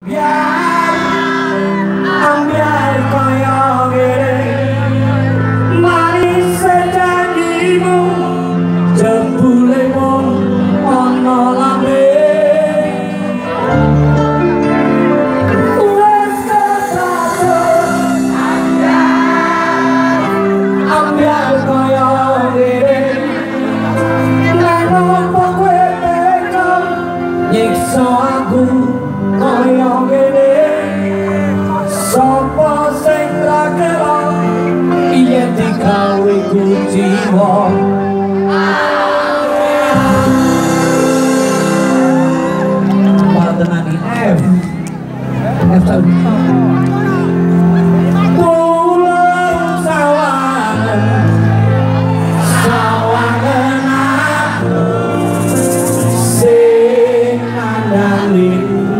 Ambiar kaya ngene manis sejanjimu jebule mung ana lambe wes kesaton ambiar kaya ngene lan opo kowe tega nyiksa aku kaya ngene sapa sing ra kira yen digawe kuciwa patenani F pulau sawangan sawangan aku sing nandani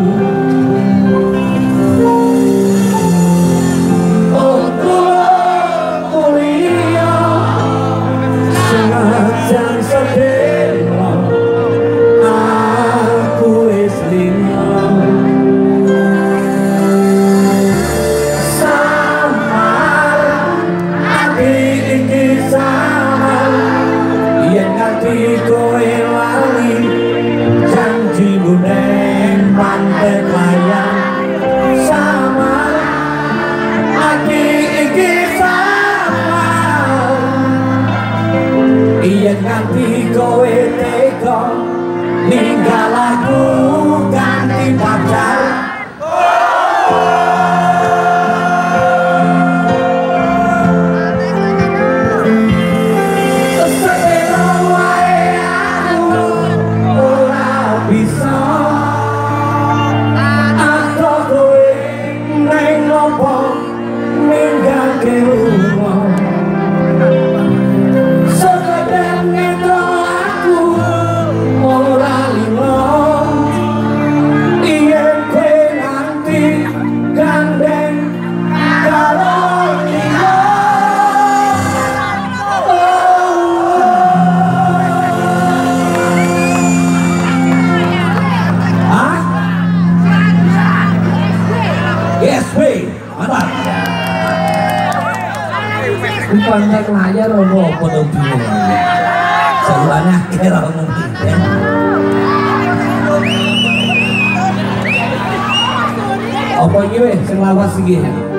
kowe lali janjimu neng pantai layang sama aki iki sama iya nganti kowe tega ninggal aku ganti pacar pantek layar ono apa to bingung. Saluane akeh ra mungkin. Apa iki weh sing lawas iki?